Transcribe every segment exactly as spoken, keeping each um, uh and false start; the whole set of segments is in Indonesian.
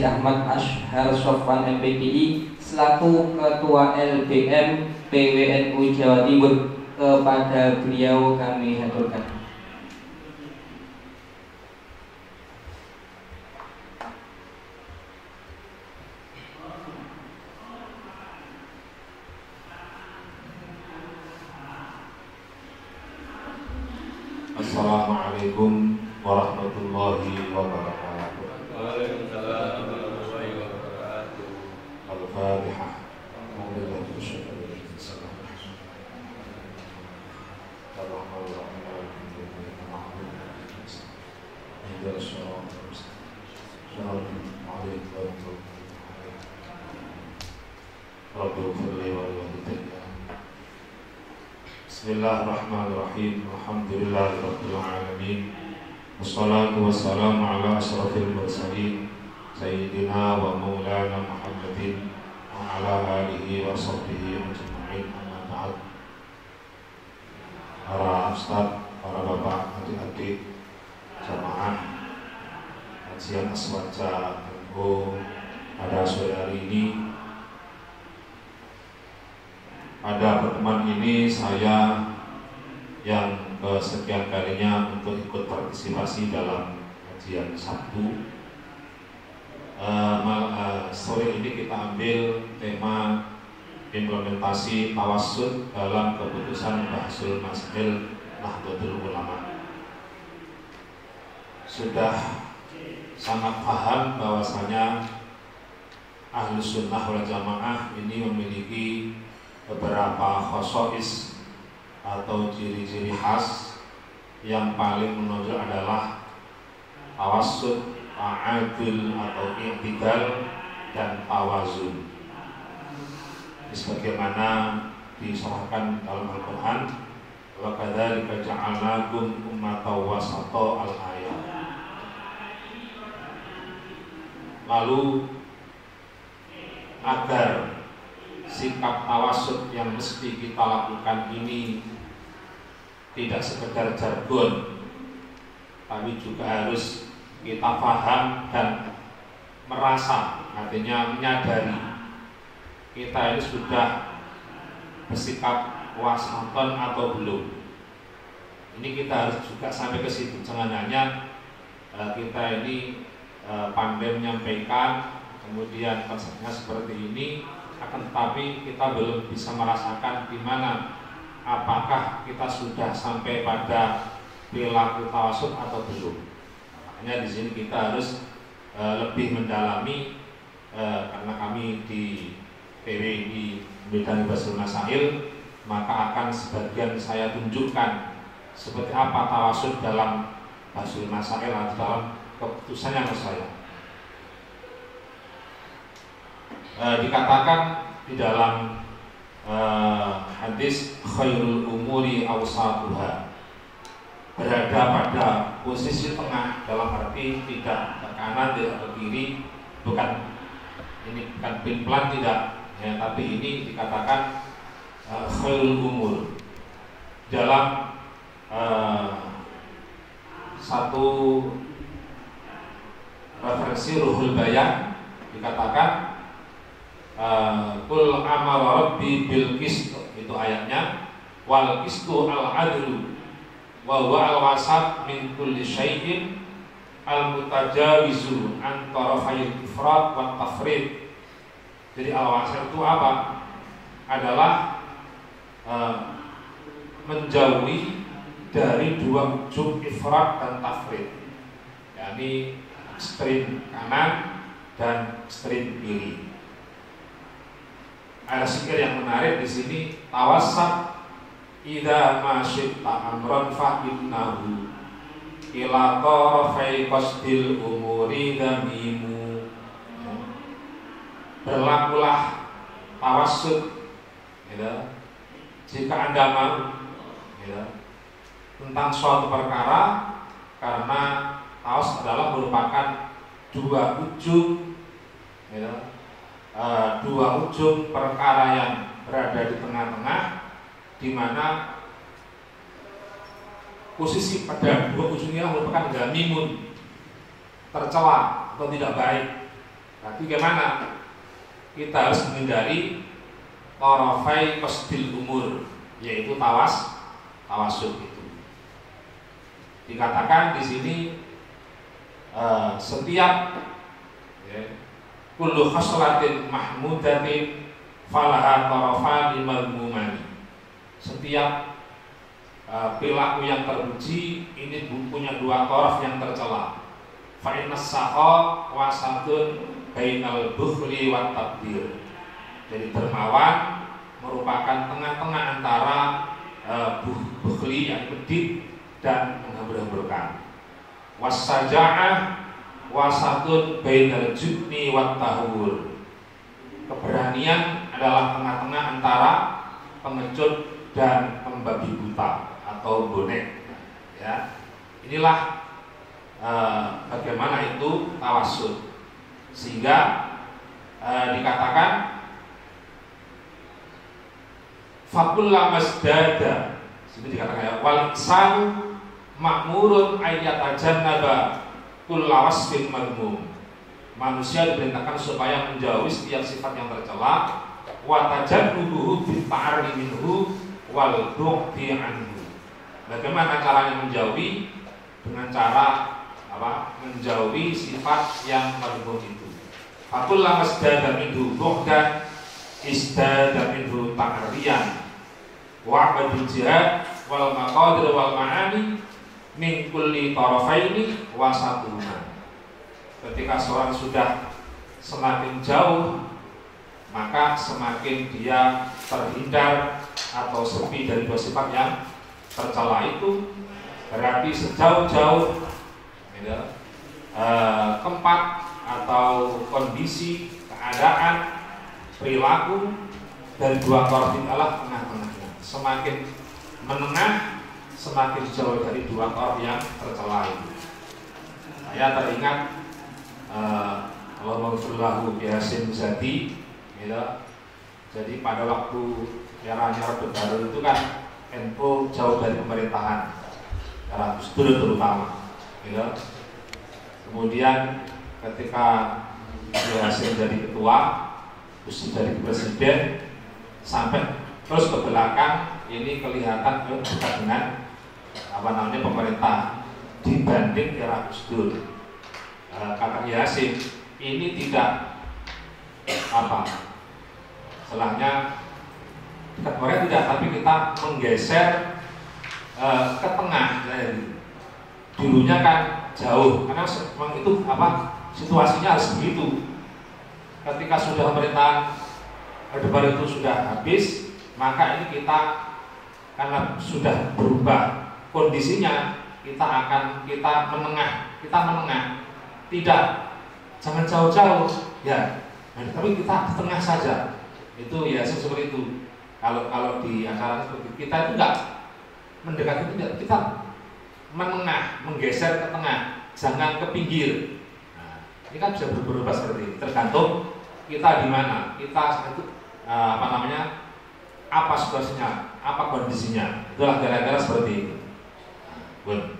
Said Ahmad Ashhar Sofwan M P K I selaku Ketua L B M P W N U Jawa Timur. Kepada beliau kami haturkan. Assalamualaikum warahmatullahi wabarakatuh. Waalaikumsalam warahmatullahi wabarakatuh. Al-Fatihah. Bismillahirrahmanirrahim. Alhamdulillahirabbil alamin. Wassalatu wassalamu ala asyrafil mursalin sayyidina wa maulana Muhammadin wa ala alihi wa sahbihi ajma'in. Amma ba'd. Para ustaz, para bapak, adik-adik, jamaah kajian Aswaja N U pada sore hari ini. Pada pertemuan ini saya yang kesekian kalinya untuk ikut partisipasi dalam kajian Sabtu. Uh, uh, sore ini kita ambil tema implementasi tawassut dalam keputusan Bahsul Masail Nahdlatul Ulama. Sudah sangat paham bahwasanya Ahlus Sunnah wal Jamaah ini memiliki beberapa khosois atau ciri-ciri khas. Yang paling menonjol adalah tawassut, ta'adul atau i'tidal, dan tawazun. Sebagaimana diserahkan dalam Al-Quran, wa kadzalika ja'alnakum ummatan wasata al-ayat. Lalu agar sikap tawassut yang mesti kita lakukan ini tidak sekedar jargon, tapi juga harus kita paham dan merasa, artinya menyadari kita ini sudah bersikap wasatun atau belum. Ini kita harus juga sampai ke situ. Jangan hanya uh, kita ini uh, pandai menyampaikan, kemudian konsepnya seperti ini, akan tetapi kita belum bisa merasakan di mana apakah kita sudah sampai pada perilaku tawassut atau belum. Makanya di sini kita harus e, lebih mendalami, e, karena kami di P W di bidang Bahsul Masail, maka akan sebagian saya tunjukkan seperti apa tawassut dalam Bahsul Masail atau dalam keputusan yang saya. E, dikatakan di dalam e, hadis khairul umuri awsatuha, berada pada posisi tengah, dalam arti tidak ke kanan, tidak ke kiri, bukan ini bukan plan tidak ya, tapi ini dikatakan e, khairul umur. Dalam e, satu referensi Ruhul Bayan dikatakan Kul amara rabbi bil qist, itu ayatnya, wal qistu al adlu wa huwa al wasat min kulli syai'in al mutajawizu an tarafayil ifrat wa tafrid. Jadi al wasat itu apa? Adalah uh, menjauhi dari dua ujung ifrat dan tafrid, yakni ekstrim kanan dan ekstrim kiri. Ada zikir yang menarik di sini, tawassat idza ma syi'ta amran fa innahu ila tarafai qasdil umuri damimu. Berlakulah tawassut ya, jika Anda mau ya, tentang suatu perkara, karena tawassut adalah merupakan dua ujung ya, Uh, dua ujung perkara yang berada di tengah-tengah, di mana posisi pada dua ujungnya merupakan gamimun, tercela atau tidak baik. Tapi bagaimana? Kita harus menghindari tarafai qasdil umur, yaitu tawas tawasud itu. Dikatakan di sini uh, setiap ya, kullu khaslatin mahmudatin falaha tarafani madmumani. Setiap uh, perilaku yang terpuji ini punya dua taraf yang tercela. Fa innas saha wasatun bainal bukhli wat tabdir. Jadi dermawan merupakan tengah-tengah antara uh, bukhli yang pedit dan menghambur-hamburkan. Wasaja'ah wasatun bainal jubni wat tahur. Keberanian adalah tengah-tengah antara pengecut dan membabi buta atau bonek. Ya, inilah uh, bagaimana itu tawasud. Sehingga uh, dikatakan fakulla masdada. Sini dikatakan ya, wal insanu ma'murun ayyatajannaba kulla wasfin madmum. Manusia diperintahkan supaya menjauhi setiap sifat yang tercela, wa tajannubuhu bil ta'arri minhu wal bu'di anhu. Bagaimana caranya menjauhi? Dengan cara apa? Menjauhi sifat yang madmum itu. Fakulla masdada minhu bu'dan isdada minhu ta'riyan wa abadul jihad wal maqadir wal ma'ani min kulli tarafaini wasatuna. Ketika seorang sudah semakin jauh, maka semakin dia terhindar atau sepi dari dua sifat yang tercela itu. Berarti sejauh-jauh ya, eh, tempat atau kondisi, keadaan, perilaku dari dua taraf ini adalah tengah-tengahnya. Semakin menengah, semakin jauh dari dua taraf yang tercela itu. Saya teringat uh, Allahumma ghfirlahu bi Hasyim Muzadi, ya. Jadi pada waktu eranya Orde Baru itu kan N U jauh dari pemerintahan, era Gus Dur terutama, ya. Kemudian ketika Hasyim jadi ketua, terus jadi presiden, sampai terus ke belakang ini kelihatan dekat dengan apa namanya pemerintah dibanding era Gus Dur. E, kata Hasyim ini tidak apa selangnya dekat mereka tidak, tapi kita menggeser e, ke tengah. Dulunya kan jauh, karena memang itu apa situasinya harus begitu. Ketika sudah pemerintahan Orde Baru itu sudah habis, maka ini kita karena sudah berubah kondisinya, kita akan kita menengah, kita menengah, tidak jangan jauh-jauh, ya, tapi kita di tengah saja. Itu ya seperti itu. Kalau kalau di acara seperti kita itu enggak mendekati, tidak, kita menengah, menggeser ke tengah, jangan ke pinggir. Nah, ini kan bisa berubah seperti ini, tergantung kita di mana, kita itu uh, apa namanya, apa situasinya, apa kondisinya. Itulah kira-kira seperti itu. Bun.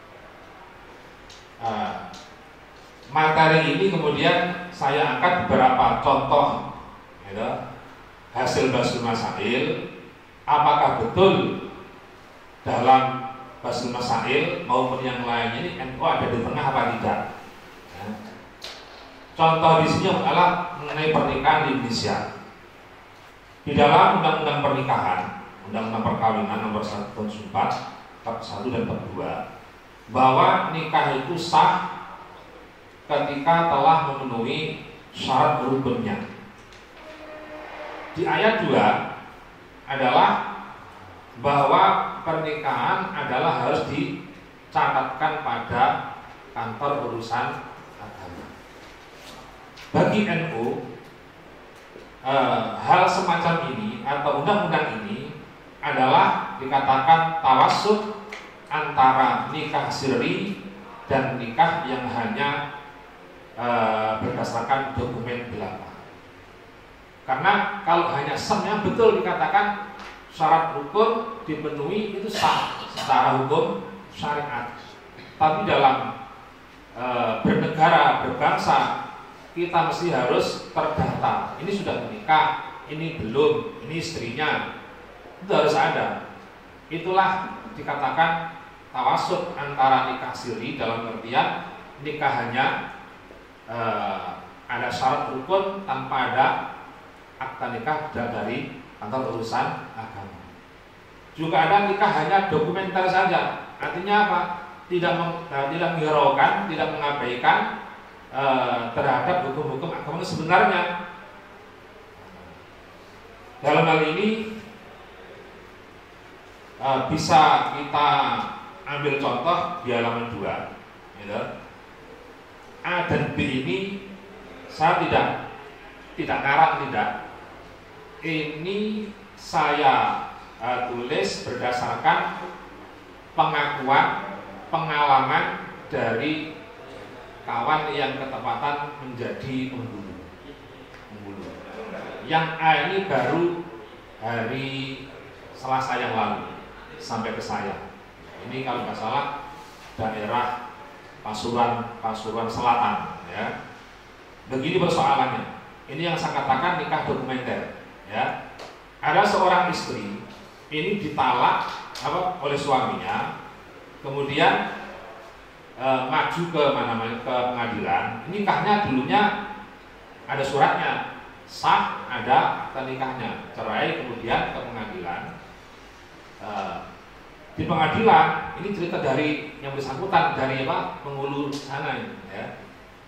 Uh, materi ini kemudian saya angkat beberapa contoh, gitu, hasil Basul Masail. Apakah betul dalam Basul Masail maupun yang lainnya ini N U ada di tengah apa tidak? Ya. Contoh di sini adalah mengenai pernikahan di Indonesia. Di dalam Undang-Undang Pernikahan, Undang-Undang Perkawinan nomor satu tahun empat, bab satu dan bab dua, bahwa nikah itu sah ketika telah memenuhi syarat rukunnya. Di ayat dua adalah bahwa pernikahan adalah harus dicatatkan pada kantor urusan agama. Bagi N U, eh, hal semacam ini atau undang-undang ini adalah dikatakan tawasud antara nikah sirri dan nikah yang hanya eh, berdasarkan dokumen belaka. Karena kalau hanya sah yang betul dikatakan syarat rukun dipenuhi, itu sah secara hukum syariat. Tapi dalam e, bernegara, berbangsa, kita mesti harus terdaftar. Ini sudah menikah, ini belum, ini istrinya. Itu harus ada. Itulah dikatakan tawasud antara nikah siri, dalam artian nikah hanya eh, ada syarat rukun tanpa ada akta nikah dari kantor urusan agama. Juga ada nikah hanya dokumenter saja. Artinya apa? Tidak meng, tidak menghiraukan, tidak mengabaikan eh, terhadap hukum-hukum agama sebenarnya. Dalam hal ini eh, bisa kita ambil contoh di halaman dua, gitu. A dan B ini saya tidak tidak ngarang, tidak. Ini saya uh, tulis berdasarkan pengakuan, pengalaman dari kawan yang ketepatan menjadi penghulu. penghulu. Yang A ini baru hari Selasa yang lalu sampai ke saya. Ini kalau nggak salah daerah Pasuruan, Pasuruan Selatan, ya. Begini persoalannya. Ini yang saya katakan nikah dokumenter, ya. Ada seorang istri ini ditalak apa oleh suaminya, kemudian e, maju ke mana mana ke pengadilan. Nikahnya dulunya ada suratnya sah, ada akta nikahnya, cerai, kemudian ke pengadilan. E, di pengadilan ini cerita dari yang bersangkutan, dari apa penghulu sana, ya.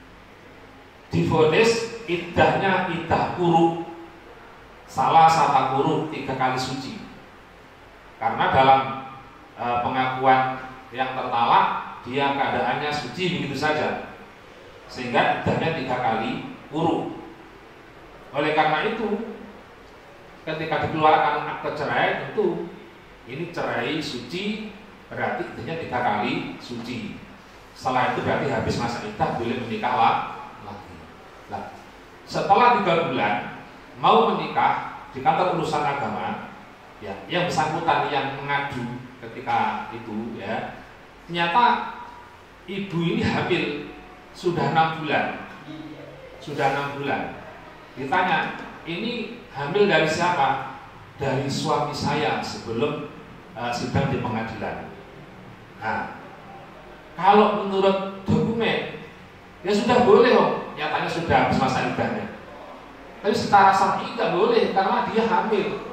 Divonis iddahnya iddah kuruk, salah satu kuruk tiga kali suci. Karena dalam e, pengakuan yang tertalak dia keadaannya suci begitu saja, sehingga iddahnya tiga kali kuruk. Oleh karena itu, ketika dikeluarkan akte cerai, tentu ini cerai suci, berarti iddahnya tiga kali suci. Setelah itu berarti habis masa iddah, boleh menikah lagi. Nah, setelah tiga bulan mau menikah di kantor urusan agama, ya, yang bersangkutan yang mengadu ketika itu, ya, ternyata ibu ini hamil sudah enam bulan, sudah enam bulan. Ditanya, ini hamil dari siapa? Dari suami saya sebelum uh, sidang di pengadilan. Nah, kalau menurut dokumen, ya sudah boleh, om. Nyatanya sudah habis masa iddahnya. Tapi secara syar'i tidak boleh karena dia hamil.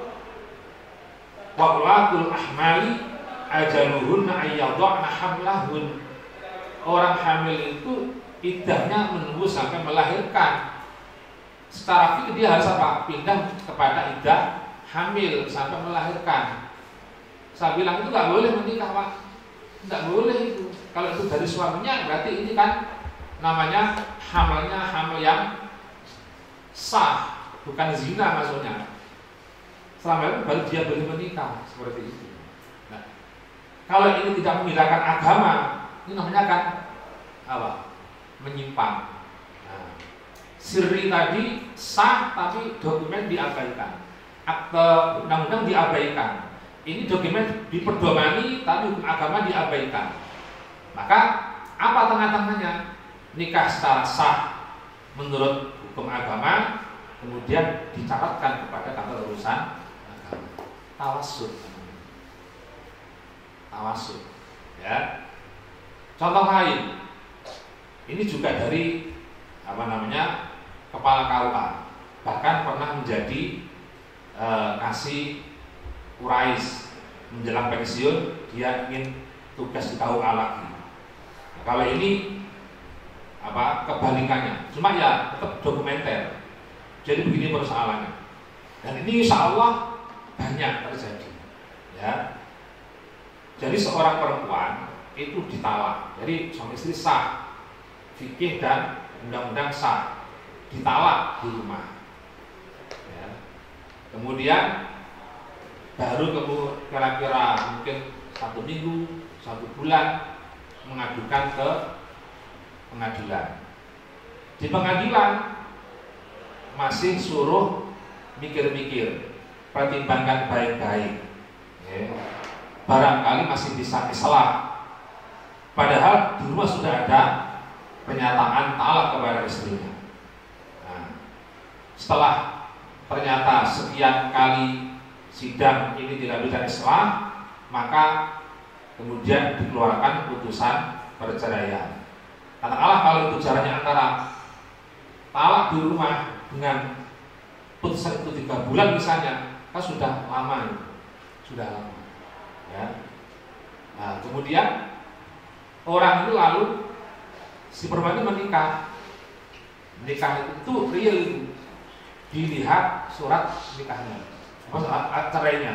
Wa ulatul ahmali ajaluhunna ayyadhna hamlahun. Orang hamil itu iddahnya menunggu sampai melahirkan. Secara fikih dia harus apa? Pindah kepada iddah hamil sampai melahirkan. Saya bilang itu nggak boleh menikah, Pak. Nggak boleh itu. Kalau itu dari suaminya berarti ini kan namanya hamilnya hamil yang sah, bukan zina maksudnya. Selama itu baru dia boleh menikah seperti itu. Nah, kalau ini tidak menggunakan agama, ini namanya kan apa? Menyimpang. Nah, sirri tadi sah tapi dokumen diabaikan, akte undang-undang diabaikan. Ini dokumen diperdomani tapi hukum agama diabaikan. Maka apa tengah-tengahnya? Nikah secara sah menurut hukum agama, kemudian dicatatkan kepada kantor urusan agama. Tawasud, tawasud, ya. Contoh lain, ini juga dari apa namanya kepala K U A, bahkan pernah menjadi e, kasih urais menjelang pensiun, dia ingin tugas di K U A lagi. Nah, kalau ini apa kebalikannya, cuma ya tetap dokumenter. Jadi begini persoalannya, dan ini insya Allah banyak terjadi, ya. Jadi seorang perempuan itu ditalak, jadi suami istri sah, fikih dan undang-undang sah, ditalak di rumah, ya. Kemudian baru kira-kira mungkin satu minggu, satu bulan mengadukan ke pengadilan. Di pengadilan masih suruh mikir-mikir, pertimbangkan baik-baik, ya. Barangkali masih bisa islah. Padahal di rumah sudah ada pernyataan talak kepada istrinya. setelah ternyata sekian kali sidang ini tidak bisa islah, maka kemudian dikeluarkan putusan perceraian. Katakanlah kalau itu jaraknya antara talak di rumah dengan putusan itu tiga bulan misalnya, kan sudah lama itu, sudah lama. Ya. Nah, kemudian orang itu lalu si perempuan itu menikah, menikah itu real itu, dilihat surat nikahnya, maksudnya cerainya.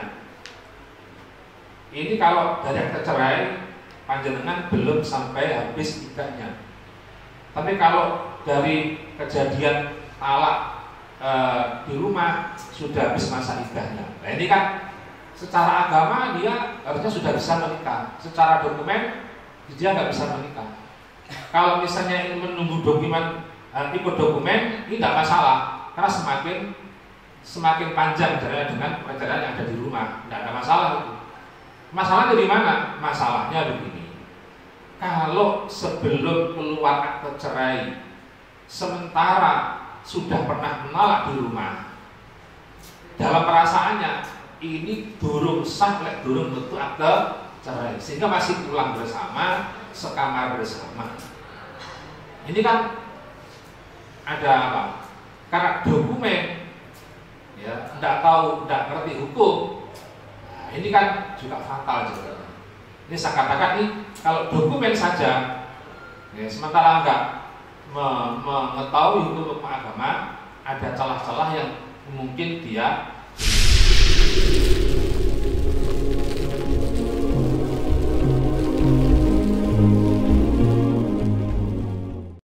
Ini kalau dari yang tercerai panjenengan belum sampai habis iddahnya. Tapi kalau dari kejadian talak e, di rumah sudah habis masa iddahnya. Nah ini kan secara agama dia harusnya sudah bisa menikah. Secara dokumen dia nggak bisa menikah. Kalau misalnya ini menunggu dokumen, e, ikut dokumen ini tidak masalah, karena semakin semakin panjang jaraknya dengan perceraian yang ada di rumah, tidak ada masalah itu. Masalahnya di mana? Masalahnya begini. Kalau sebelum keluar akte cerai, sementara sudah pernah menolak di rumah, dalam perasaannya ini durung sah, lek durung bentuk akte cerai, sehingga masih pulang bersama, sekamar bersama. Ini kan ada apa? Karena dokumen, ya, tidak tahu, tidak ngerti hukum. Nah, ini kan juga fatal juga. Ini saya katakan nih, kalau dokumen saja, ya, sementara enggak mengetahui hukum agama, ada celah-celah yang mungkin dia